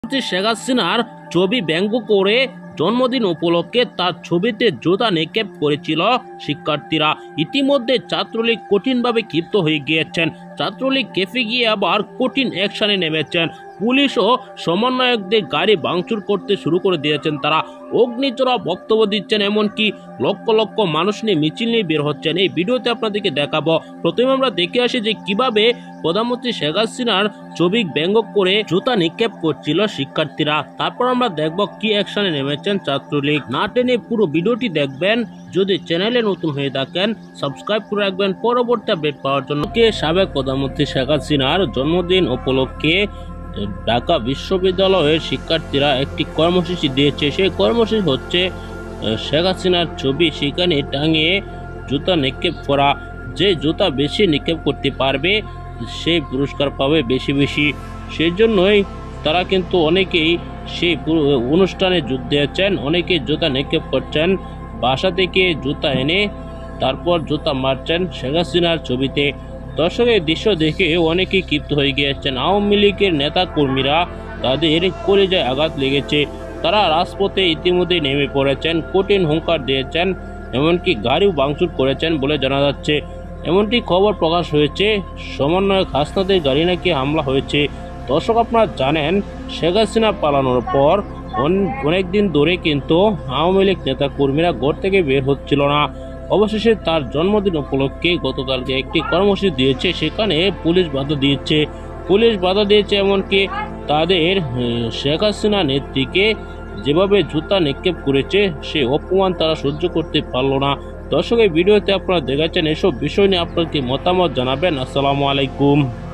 শেখ হাসিনার ছবি ব্যঙ্গ করে জন্মদিন উপলক্ষে তার ছবিতে জুতা নিক্ষেপ করেছিল শিক্ষার্থীরা। ইতিমধ্যে ছাত্রলীগ কঠিনভাবে ক্ষিপ্ত হয়ে গিয়েছেন। ছাত্রলীগ কেঁপে গিয়ে আবার কঠিন অ্যাকশনে নেমেছেন। পুলিশ ও সমন্বয়কদের গাড়ি ভাঙচুর করতে শুরু করে দিয়েছেন। তারা অগ্নিচড়া বক্তব্য দিচ্ছেন, এমনকি লক্ষ লক্ষ মানুষ নিয়ে মিছিল নিয়ে বের হচ্ছেন। এই ভিডিওতে আপনাদেরকে দেখাবো। প্রথমে আমরা দেখে আসি যে কিভাবে প্রধানমন্ত্রী শেখ হাসিনার ছবি ব্যঙ্গ করে জুতা নিক্ষেপ করছিল শিক্ষার্থীরা। তারপর আমরা দেখব কি অ্যাকশনে নেমেছেন ছাত্রলীগ। না টেনে পুরো ভিডিওটি দেখবেন। যদি চ্যানেলে নতুন হয়ে থাকেন সাবস্ক্রাইব করে রাখবেন পরবর্তী আপডেট পাওয়ার জন্য। সাবেক প্রধানমন্ত্রী শেখ হাসিনার জন্মদিন উপলক্ষে ঢাকা বিশ্ববিদ্যালয়ের শিক্ষার্থীরা একটি কর্মসূচি দিয়েছে। সেই কর্মসূচি হচ্ছে শেখ হাসিনার ছবি সেখানে টাঙিয়ে জুতা নিক্ষেপ করা। যে জুতা বেশি নিক্ষেপ করতে পারবে সেই পুরস্কার পাবে বেশি বেশি। সেই জন্যই তারা কিন্তু অনেকেই সেই অনুষ্ঠানে যোগ দিয়েছেন। অনেকেই জুতা নিক্ষেপ করছেন, বাসা থেকে জুতা এনে তারপর জুতা মারছেন শেখ হাসিনার ছবিতে। দর্শকের দৃশ্য দেখে অনেকেই ক্ষিপ্ত হয়ে গিয়েছেন। আওয়ামী লীগের নেতা কর্মীরা তাদের কলিজায় আঘাত লেগেছে। তারা রাজপথে ইতিমধ্যে নেমে পড়েছেন, কঠিন হুঙ্কার দিয়েছেন, এমনকি গাড়িও ভাঙচুর করেছেন বলে জানা যাচ্ছে। এমনটি খবর প্রকাশ হয়েছে সমন্বয়ক হাসনাতের গাড়ি নাকি হামলা হয়েছে। দর্শক আপনারা জানেন শেখ হাসিনা পালানোর পর অনেকদিন ধরে কিন্তু আওয়ামী লীগ নেতা কর্মীরা ঘর থেকে বের হচ্ছিল না। অবশেষে তার জন্মদিন উপলক্ষে গতকালকে একটি কর্মসূচি দিয়েছে, সেখানে পুলিশ বাধা দিয়েছে এমনকি তাদের শেখ হাসিনা নেত্রীকে যেভাবে জুতা নিক্ষেপ করেছে সে অপমান তারা সহ্য করতে পারল না। দর্শক এই ভিডিওতে আপনারা দেখাচ্ছেন, এসব বিষয় নিয়ে আপনার কি মতামত জানাবেন। আসসালামু আলাইকুম।